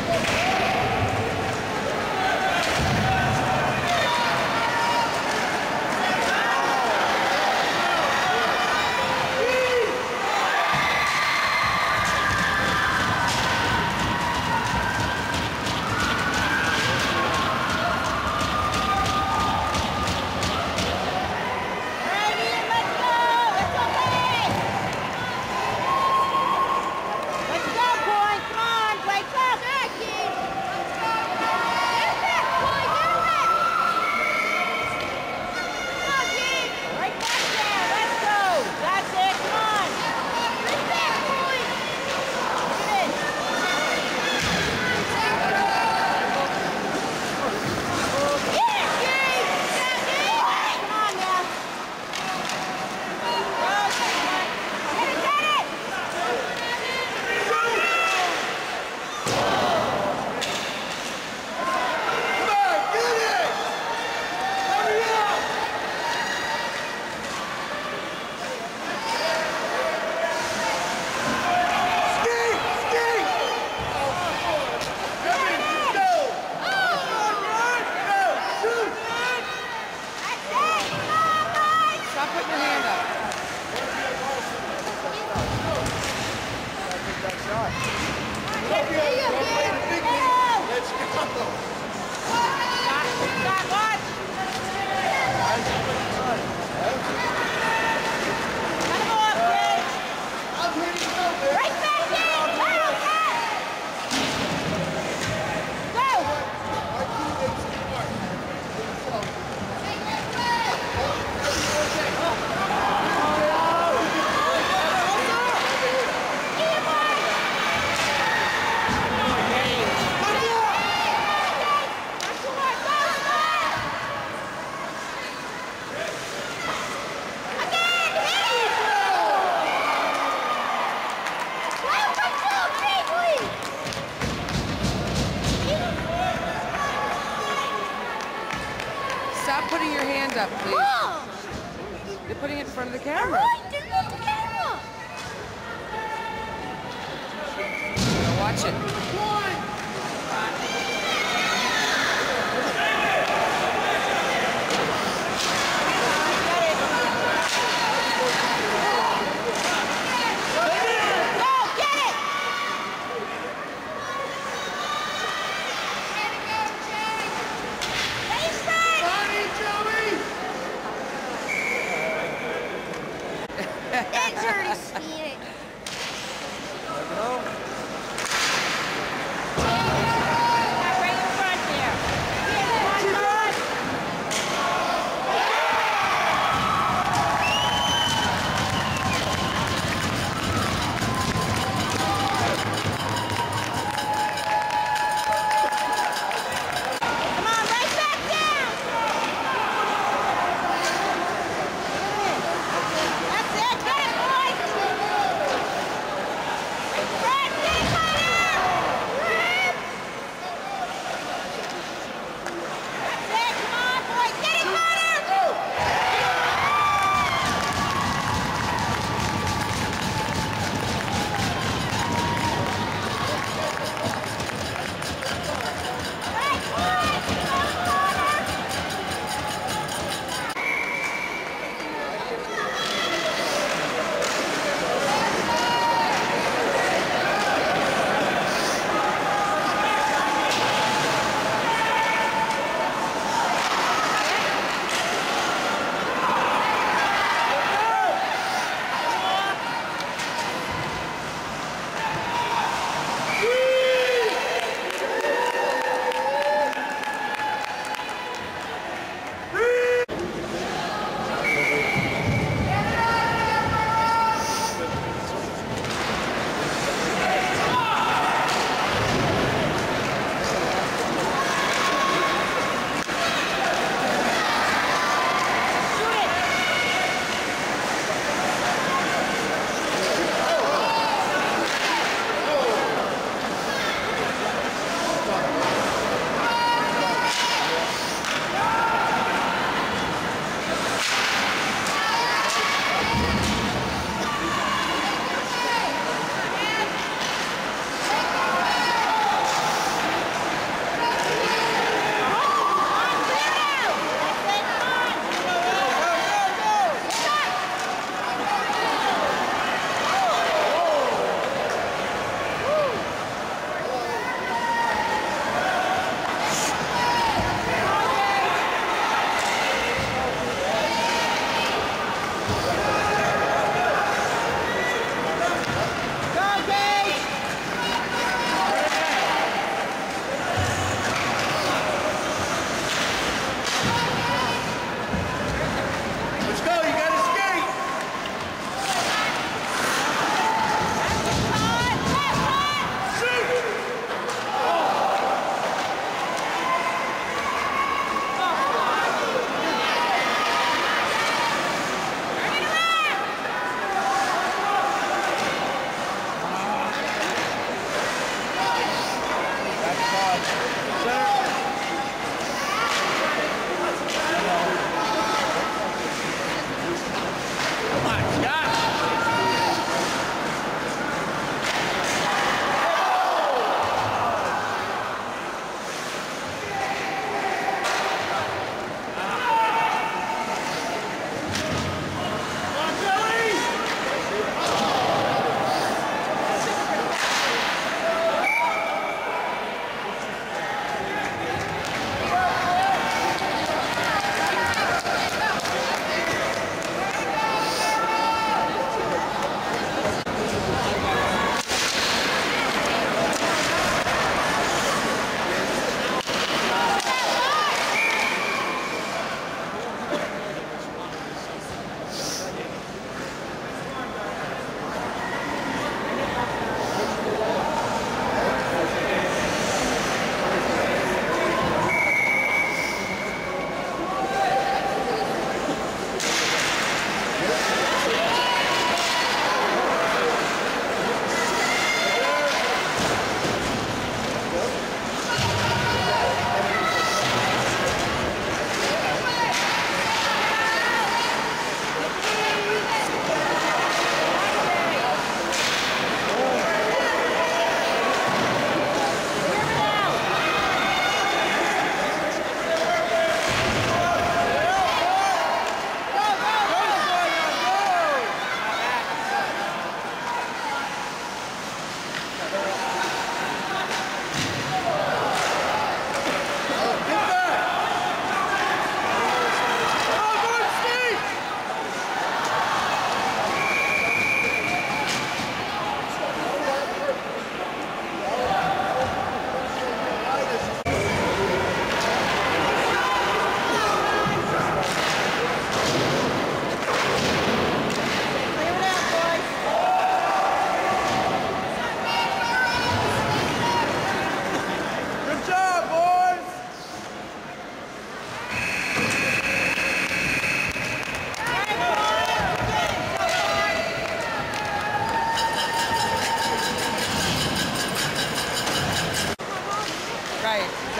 Stop putting your hand up, please. Mom! You're putting it in front of the camera. There's no camera. Now watch it. It's already speeding.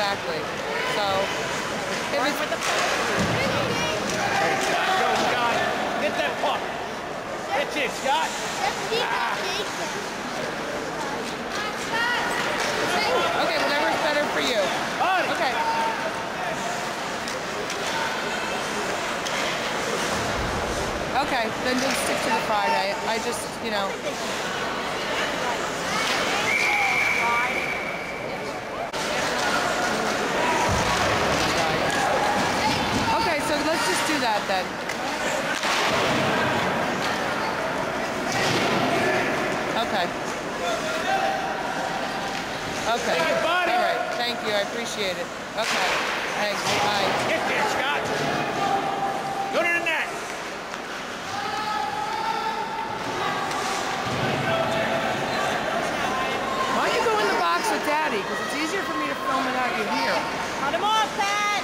exactly. So, it was, Hey, Scott, go, Scott. Get that puck. That's it, Scott. okay, whatever's better for you. Buddy. Okay. Okay, then just stick to the Friday. I just, you know. Okay, so let's just do that then. Okay. Okay. Take it, buddy. All right. Thank you. I appreciate it. Okay. Thanks. Bye. Get there, Scott. Go to the net. Why don't you go in the box with Daddy? Because it's easier for me to film without you here. Cut him off, Pat!